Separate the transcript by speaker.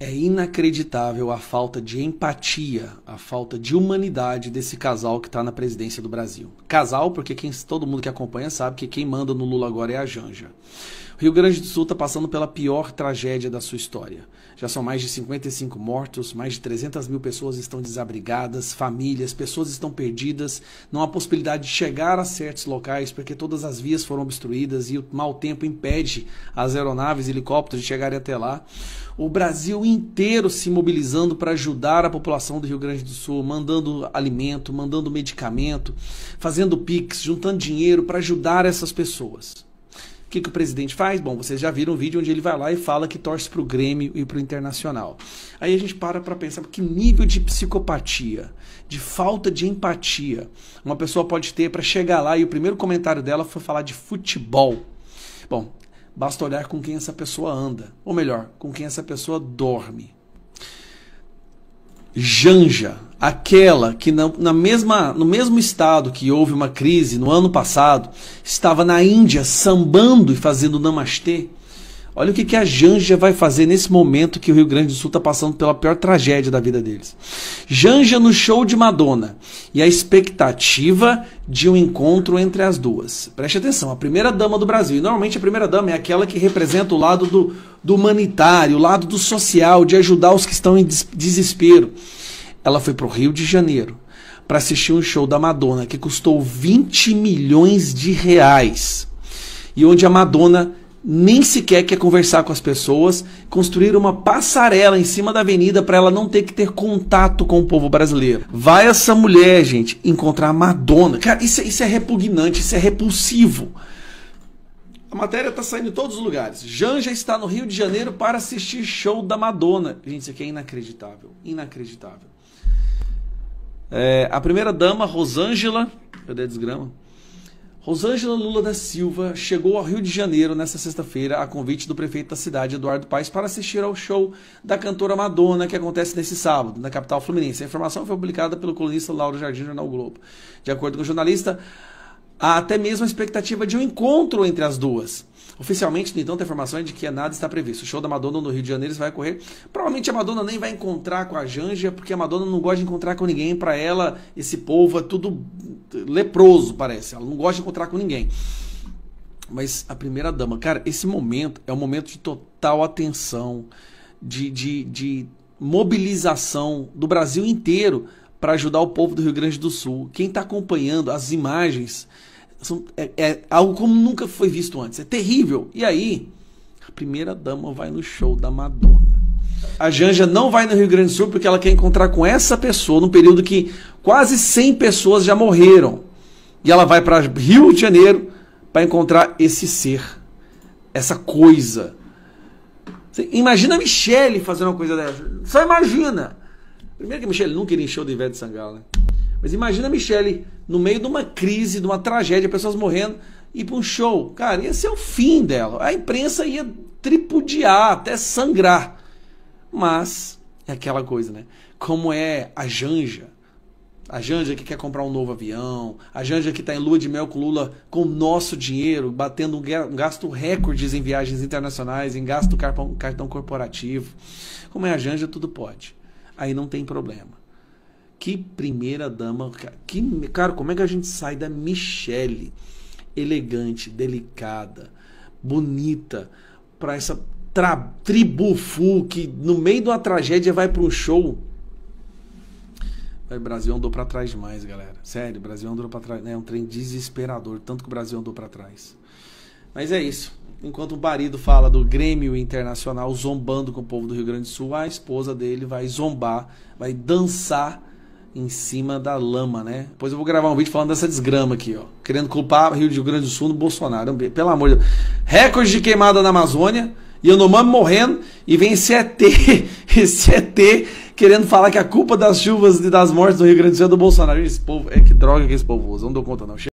Speaker 1: É inacreditável a falta de empatia, a falta de humanidade desse casal que está na presidência do Brasil. Casal, porque todo mundo que acompanha sabe que quem manda no Lula agora é a Janja. O Rio Grande do Sul está passando pela pior tragédia da sua história. Já são mais de 55 mortos, mais de 300 mil pessoas estão desabrigadas, famílias, pessoas estão perdidas, não há possibilidade de chegar a certos locais porque todas as vias foram obstruídas e o mau tempo impede as aeronaves e helicópteros de chegarem até lá. O Brasil inteiro se mobilizando para ajudar a população do Rio Grande do Sul, mandando alimento, mandando medicamento, fazendo Pix, juntando dinheiro para ajudar essas pessoas. O que o presidente faz? Bom, vocês já viram um vídeo onde ele vai lá e fala que torce para o Grêmio e para o Internacional. Aí a gente para pensar que nível de psicopatia, de falta de empatia uma pessoa pode ter para chegar lá e o primeiro comentário dela foi falar de futebol. Bom, basta olhar com quem essa pessoa anda, ou melhor, com quem essa pessoa dorme. Janja, aquela que no mesmo estado que houve uma crise no ano passado, estava na Índia sambando e fazendo namastê. Olha o que a Janja vai fazer nesse momento que o Rio Grande do Sul está passando pela pior tragédia da vida deles. Janja no show de Madonna e a expectativa de um encontro entre as duas. Preste atenção, a primeira-dama do Brasil. E normalmente a primeira-dama é aquela que representa o lado do humanitário, o lado do social, de ajudar os que estão em desespero. Ela foi para o Rio de Janeiro para assistir um show da Madonna que custou 20 milhões de reais. E onde a Madonna nem sequer quer conversar com as pessoas, construir uma passarela em cima da avenida para ela não ter que ter contato com o povo brasileiro. Vai essa mulher, gente, encontrar a Madonna. Cara, isso é repugnante, isso é repulsivo. A matéria está saindo em todos os lugares. Janja está no Rio de Janeiro para assistir show da Madonna. Gente, isso aqui é inacreditável, inacreditável. A primeira-dama, Rosângela, cadê a desgrama? Rosângela Lula da Silva chegou ao Rio de Janeiro nesta sexta-feira a convite do prefeito da cidade, Eduardo Paes, para assistir ao show da cantora Madonna, que acontece nesse sábado, na capital fluminense. A informação foi publicada pelo colunista Lauro Jardim, no Jornal Globo. De acordo com o jornalista, há até mesmo a expectativa de um encontro entre as duas. Oficialmente, no entanto, a informação é de que nada está previsto. O show da Madonna no Rio de Janeiro vai ocorrer. Provavelmente a Madonna nem vai encontrar com a Janja, porque a Madonna não gosta de encontrar com ninguém. Para ela, esse povo é tudo leproso, parece. Ela não gosta de encontrar com ninguém. Mas a primeira-dama, cara, esse momento é um momento de total atenção, de mobilização do Brasil inteiro para ajudar o povo do Rio Grande do Sul. Quem está acompanhando as imagens é algo como nunca foi visto antes. É terrível. E aí, a primeira-dama vai no show da Madonna. A Janja não vai no Rio Grande do Sul porque ela quer encontrar com essa pessoa num período que quase 100 pessoas já morreram. E ela vai para Rio de Janeiro para encontrar esse ser, essa coisa. Imagina a Michele fazendo uma coisa dessa. Só imagina. Primeiro que a Michele nunca iria em show do Ivete Sangalo, né? Mas imagina a Michele no meio de uma crise, de uma tragédia, pessoas morrendo, ir para um show. Cara, ia ser o fim dela. A imprensa ia tripudiar, até sangrar. Mas é aquela coisa, né? Como é a Janja. A Janja que quer comprar um novo avião. A Janja que está em lua de mel com Lula com o nosso dinheiro, batendo um gasto recordes em viagens internacionais, em gasto cartão corporativo. Como é a Janja, tudo pode. Aí não tem problema. Que primeira-dama. Cara, como é que a gente sai da Michele elegante, delicada, bonita, para essa tribufu que no meio de uma tragédia vai para um show? O Brasil andou para trás demais, galera. Sério, o Brasil andou para trás. É um trem desesperador, tanto que o Brasil andou para trás. Mas é isso. Enquanto o marido fala do Grêmio Internacional zombando com o povo do Rio Grande do Sul, a esposa dele vai zombar, vai dançar em cima da lama, né? Depois eu vou gravar um vídeo falando dessa desgrama aqui, ó. Querendo culpar o Rio Grande do Sul no Bolsonaro. Pelo amor de Deus. Recorde de queimada na Amazônia, Yanomami morrendo, e vem esse ET querendo falar que a culpa das chuvas e das mortes do Rio Grande do Sul é do Bolsonaro. Esse povo, que droga que esse povo usa. Não dou conta não.